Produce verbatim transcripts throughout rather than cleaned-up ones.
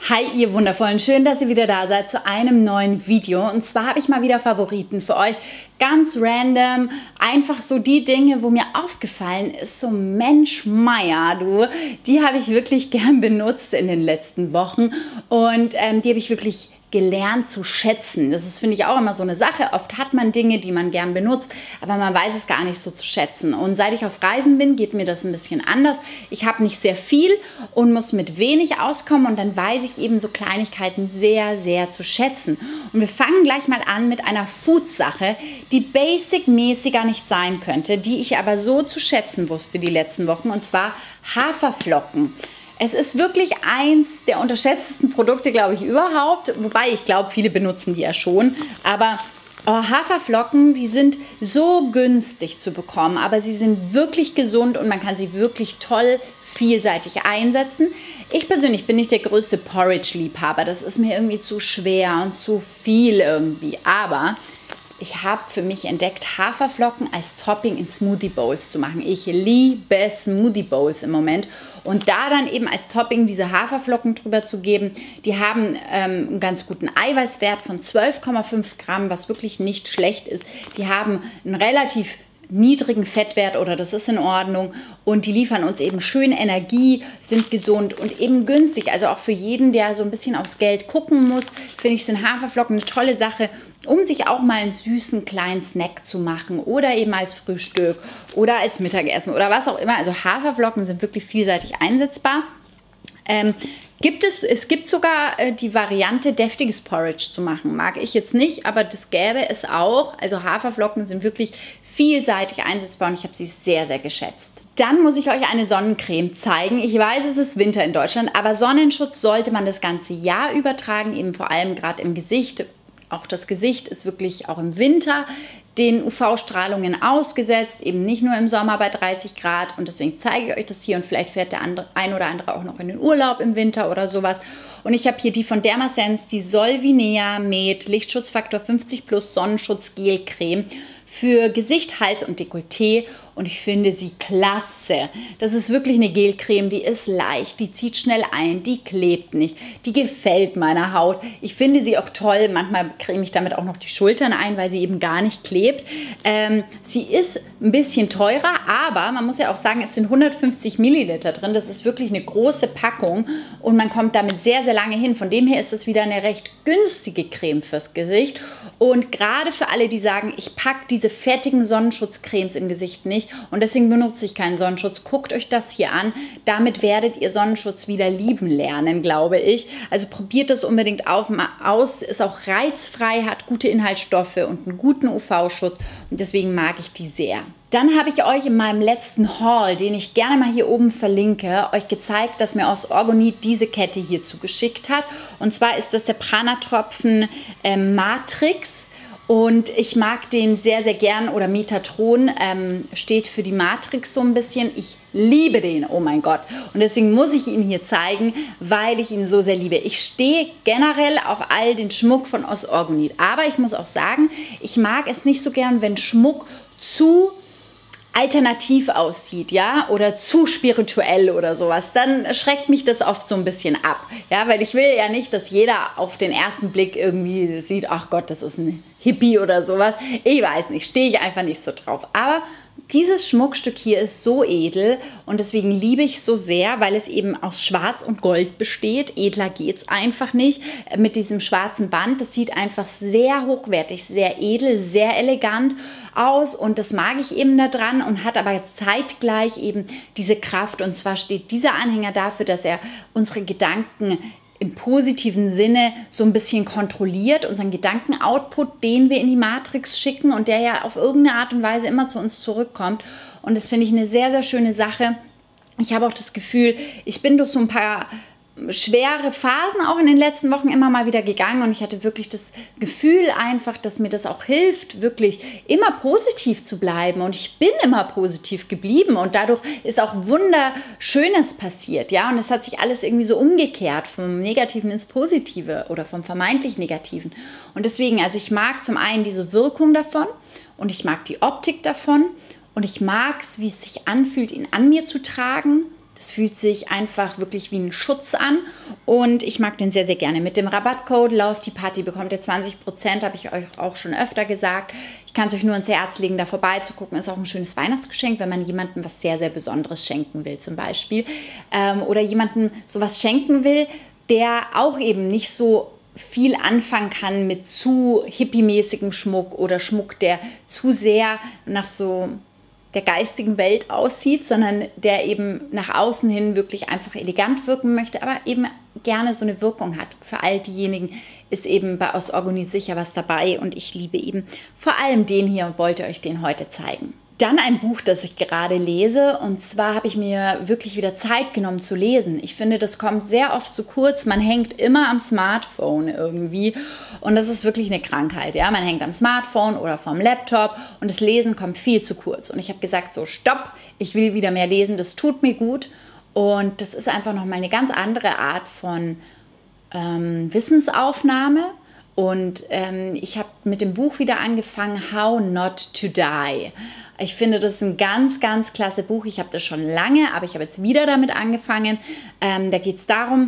Hi ihr Wundervollen, schön, dass ihr wieder da seid zu einem neuen Video. Und zwar habe ich mal wieder Favoriten für euch, ganz random, einfach so die Dinge, wo mir aufgefallen ist, so Mensch Meier, du, die habe ich wirklich gern benutzt in den letzten Wochen und ähm, die habe ich wirklich gelernt zu schätzen. Das ist, finde ich, auch immer so eine Sache. Oft hat man Dinge, die man gern benutzt, aber man weiß es gar nicht so zu schätzen. Und seit ich auf Reisen bin, geht mir das ein bisschen anders. Ich habe nicht sehr viel und muss mit wenig auskommen und dann weiß ich eben so Kleinigkeiten sehr, sehr zu schätzen. Und wir fangen gleich mal an mit einer Food-Sache, die basic-mäßig gar nicht sein könnte, die ich aber so zu schätzen wusste die letzten Wochen, und zwar Haferflocken. Es ist wirklich eins der unterschätztesten Produkte, glaube ich, überhaupt. Wobei ich glaube, viele benutzen die ja schon. Aber oh, Haferflocken, die sind so günstig zu bekommen. Aber sie sind wirklich gesund und man kann sie wirklich toll vielseitig einsetzen. Ich persönlich bin nicht der größte Porridge-Liebhaber. Das ist mir irgendwie zu schwer und zu viel irgendwie. Aber ich habe für mich entdeckt, Haferflocken als Topping in Smoothie Bowls zu machen. Ich liebe Smoothie Bowls im Moment. Und da dann eben als Topping diese Haferflocken drüber zu geben, die haben ähm, einen ganz guten Eiweißwert von zwölf Komma fünf Gramm, was wirklich nicht schlecht ist. Die haben einen relativ niedrigen Fettwert oder das ist in Ordnung und die liefern uns eben schön Energie, sind gesund und eben günstig. Also auch für jeden, der so ein bisschen aufs Geld gucken muss, finde ich, sind Haferflocken eine tolle Sache, um sich auch mal einen süßen kleinen Snack zu machen oder eben als Frühstück oder als Mittagessen oder was auch immer. Also Haferflocken sind wirklich vielseitig einsetzbar. Ähm, gibt es, es gibt sogar äh, die Variante, deftiges Porridge zu machen. Mag ich jetzt nicht, aber das gäbe es auch. Also Haferflocken sind wirklich vielseitig einsetzbar und ich habe sie sehr, sehr geschätzt. Dann muss ich euch eine Sonnencreme zeigen. Ich weiß, es ist Winter in Deutschland, aber Sonnenschutz sollte man das ganze Jahr übertragen, eben vor allem gerade im Gesicht. Auch das Gesicht ist wirklich auch im Winter den U V-Strahlungen ausgesetzt, eben nicht nur im Sommer bei dreißig Grad. Und deswegen zeige ich euch das hier und vielleicht fährt der andere, ein oder andere auch noch in den Urlaub im Winter oder sowas. Und ich habe hier die von Dermasense, die Solvinea Med Lichtschutzfaktor fünfzig plus Sonnenschutz Gelcreme für Gesicht, Hals und Dekolleté. Und ich finde sie klasse. Das ist wirklich eine Gelcreme, die ist leicht, die zieht schnell ein, die klebt nicht, die gefällt meiner Haut. Ich finde sie auch toll, manchmal creme ich damit auch noch die Schultern ein, weil sie eben gar nicht klebt. Ähm, sie ist ein bisschen teurer, aber man muss ja auch sagen, es sind hundertfünfzig Milliliter drin. Das ist wirklich eine große Packung und man kommt damit sehr, sehr lange hin. Von dem her ist es wieder eine recht günstige Creme fürs Gesicht. Und gerade für alle, die sagen, ich packe diese fettigen Sonnenschutzcremes im Gesicht nicht, und deswegen benutze ich keinen Sonnenschutz. Guckt euch das hier an. Damit werdet ihr Sonnenschutz wieder lieben lernen, glaube ich. Also probiert das unbedingt auf, aus. Ist auch reizfrei, hat gute Inhaltsstoffe und einen guten U V-Schutz. Und deswegen mag ich die sehr. Dann habe ich euch in meinem letzten Haul, den ich gerne mal hier oben verlinke, euch gezeigt, dass mir aus Orgonit diese Kette hier zugeschickt hat. Und zwar ist das der Prana-Tropfen äh, Matrix. Und ich mag den sehr, sehr gern, oder Metatron ähm, steht für die Matrix so ein bisschen. Ich liebe den, oh mein Gott. Und deswegen muss ich ihn hier zeigen, weil ich ihn so sehr liebe. Ich stehe generell auf all den Schmuck von Os Orgonit. Aber ich muss auch sagen, ich mag es nicht so gern, wenn Schmuck zu alternativ aussieht, ja, oder zu spirituell oder sowas, dann schreckt mich das oft so ein bisschen ab, ja, weil ich will ja nicht, dass jeder auf den ersten Blick irgendwie sieht, ach Gott, das ist ein Hippie oder sowas. Ich weiß nicht, stehe ich einfach nicht so drauf. Aber dieses Schmuckstück hier ist so edel und deswegen liebe ich es so sehr, weil es eben aus Schwarz und Gold besteht. Edler geht es einfach nicht. Mit diesem schwarzen Band, das sieht einfach sehr hochwertig, sehr edel, sehr elegant aus und das mag ich eben da dran und hat aber zeitgleich eben diese Kraft. Und zwar steht dieser Anhänger dafür, dass er unsere Gedanken im positiven Sinne so ein bisschen kontrolliert, unseren Gedankenoutput, den wir in die Matrix schicken und der ja auf irgendeine Art und Weise immer zu uns zurückkommt. Und das finde ich eine sehr, sehr schöne Sache. Ich habe auch das Gefühl, ich bin durch so ein paar schwere Phasen auch in den letzten Wochen immer mal wieder gegangen und ich hatte wirklich das Gefühl einfach, dass mir das auch hilft, wirklich immer positiv zu bleiben und ich bin immer positiv geblieben und dadurch ist auch Wunderschönes passiert, ja, und es hat sich alles irgendwie so umgekehrt vom Negativen ins Positive oder vom vermeintlich Negativen und deswegen, also ich mag zum einen diese Wirkung davon und ich mag die Optik davon und ich mag es, wie es sich anfühlt, ihn an mir zu tragen. Das fühlt sich einfach wirklich wie ein Schutz an und ich mag den sehr, sehr gerne. Mit dem Rabattcode Love Tea Party bekommt ihr zwanzig Prozent, habe ich euch auch schon öfter gesagt. Ich kann es euch nur ins Herz legen, da vorbeizugucken. Ist auch ein schönes Weihnachtsgeschenk, wenn man jemandem was sehr, sehr Besonderes schenken will zum Beispiel. Ähm, oder jemandem sowas schenken will, der auch eben nicht so viel anfangen kann mit zu hippiemäßigem Schmuck oder Schmuck, der zu sehr nach so der geistigen Welt aussieht, sondern der eben nach außen hin wirklich einfach elegant wirken möchte, aber eben gerne so eine Wirkung hat. Für all diejenigen ist eben bei Osogony sicher was dabei und ich liebe eben vor allem den hier und wollte euch den heute zeigen. Dann ein Buch, das ich gerade lese, und zwar habe ich mir wirklich wieder Zeit genommen zu lesen. Ich finde, das kommt sehr oft zu kurz. Man hängt immer am Smartphone irgendwie und das ist wirklich eine Krankheit. Ja? Man hängt am Smartphone oder vom Laptop und das Lesen kommt viel zu kurz. Und ich habe gesagt, so stopp, ich will wieder mehr lesen, das tut mir gut. Und das ist einfach nochmal eine ganz andere Art von ähm, Wissensaufnahme. Und ähm, ich habe mit dem Buch wieder angefangen, How Not to Die. Ich finde, das ist ein ganz, ganz klasse Buch. Ich habe das schon lange, aber ich habe jetzt wieder damit angefangen. Ähm, da geht es darum,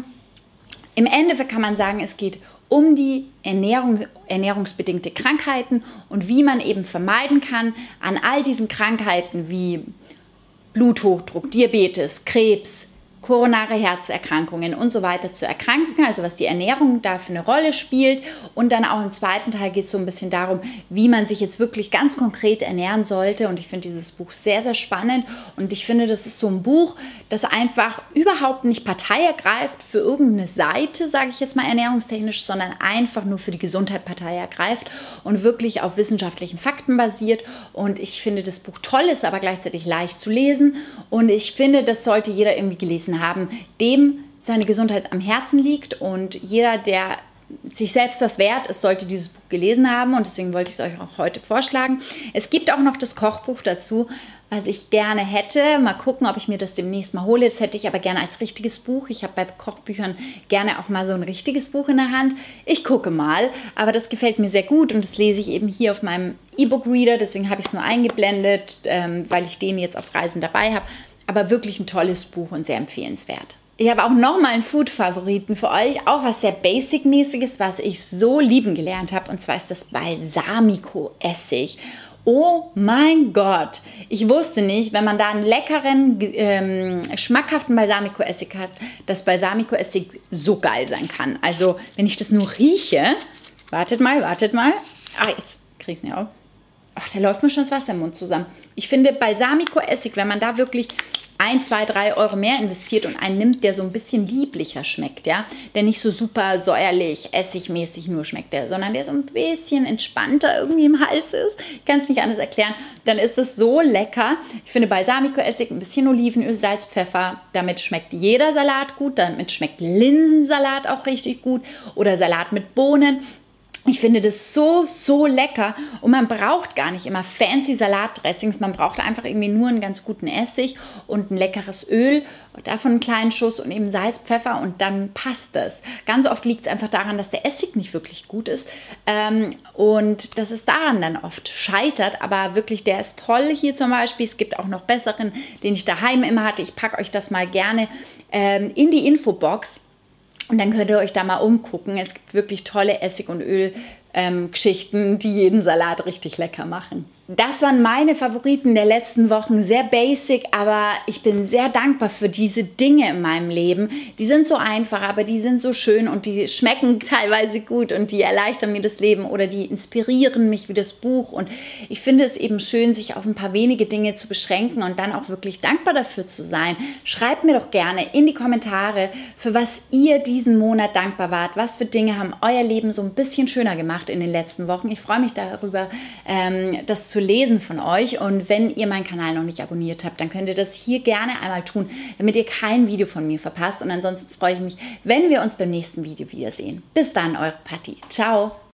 im Endeffekt kann man sagen, es geht um die Ernährung, ernährungsbedingte Krankheiten und wie man eben vermeiden kann, an all diesen Krankheiten wie Bluthochdruck, Diabetes, Krebs, koronare Herzerkrankungen und so weiter zu erkranken, also was die Ernährung da für eine Rolle spielt. Und dann auch im zweiten Teil geht es so ein bisschen darum, wie man sich jetzt wirklich ganz konkret ernähren sollte. Und ich finde dieses Buch sehr, sehr spannend. Und ich finde, das ist so ein Buch, das einfach überhaupt nicht Partei ergreift für irgendeine Seite, sage ich jetzt mal ernährungstechnisch, sondern einfach nur für die Gesundheit Partei ergreift und wirklich auf wissenschaftlichen Fakten basiert. Und ich finde das Buch toll, ist aber gleichzeitig leicht zu lesen. Und ich finde, das sollte jeder irgendwie gelesen haben, dem seine Gesundheit am Herzen liegt und jeder, der sich selbst das wert ist, sollte dieses Buch gelesen haben und deswegen wollte ich es euch auch heute vorschlagen. Es gibt auch noch das Kochbuch dazu, was ich gerne hätte. Mal gucken, ob ich mir das demnächst mal hole. Das hätte ich aber gerne als richtiges Buch. Ich habe bei Kochbüchern gerne auch mal so ein richtiges Buch in der Hand. Ich gucke mal, aber das gefällt mir sehr gut und das lese ich eben hier auf meinem E-Book-Reader. Deswegen habe ich es nur eingeblendet, ähm, weil ich den jetzt auf Reisen dabei habe. Aber wirklich ein tolles Buch und sehr empfehlenswert. Ich habe auch nochmal einen Food-Favoriten für euch, auch was sehr Basic-mäßiges, was ich so lieben gelernt habe. Und zwar ist das Balsamico-Essig. Oh mein Gott, ich wusste nicht, wenn man da einen leckeren, ähm, schmackhaften Balsamico-Essig hat, dass Balsamico-Essig so geil sein kann. Also wenn ich das nur rieche, wartet mal, wartet mal. Ah, jetzt kriege ich es nicht auf. Ach, da läuft mir schon das Wasser im Mund zusammen. Ich finde Balsamico-Essig, wenn man da wirklich ein, zwei, drei Euro mehr investiert und einen nimmt, der so ein bisschen lieblicher schmeckt, ja, der nicht so super säuerlich, essigmäßig nur schmeckt, der, sondern der so ein bisschen entspannter irgendwie im Hals ist, ich kann es nicht anders erklären, dann ist es so lecker. Ich finde Balsamico-Essig, ein bisschen Olivenöl, Salz, Pfeffer, damit schmeckt jeder Salat gut, damit schmeckt Linsensalat auch richtig gut oder Salat mit Bohnen. Ich finde das so, so lecker und man braucht gar nicht immer fancy Salatdressings, man braucht einfach irgendwie nur einen ganz guten Essig und ein leckeres Öl, davon einen kleinen Schuss und eben Salz, Pfeffer und dann passt es. Ganz oft liegt es einfach daran, dass der Essig nicht wirklich gut ist ähm, und dass es daran dann oft scheitert, aber wirklich, der ist toll hier zum Beispiel. Es gibt auch noch besseren, den ich daheim immer hatte. Ich packe euch das mal gerne ähm, in die Infobox. Und dann könnt ihr euch da mal umgucken. Es gibt wirklich tolle Essig- und Öl-Geschichten, ähm, die jeden Salat richtig lecker machen. Das waren meine Favoriten der letzten Wochen. Sehr basic, aber ich bin sehr dankbar für diese Dinge in meinem Leben. Die sind so einfach, aber die sind so schön und die schmecken teilweise gut und die erleichtern mir das Leben oder die inspirieren mich wie das Buch. Und ich finde es eben schön, sich auf ein paar wenige Dinge zu beschränken und dann auch wirklich dankbar dafür zu sein. Schreibt mir doch gerne in die Kommentare, für was ihr diesen Monat dankbar wart. Was für Dinge haben euer Leben so ein bisschen schöner gemacht in den letzten Wochen. Ich freue mich darüber, ähm, das zu zu lesen von euch und wenn ihr meinen Kanal noch nicht abonniert habt, dann könnt ihr das hier gerne einmal tun, damit ihr kein Video von mir verpasst und ansonsten freue ich mich, wenn wir uns beim nächsten Video wiedersehen. Bis dann, eure Patti. Ciao!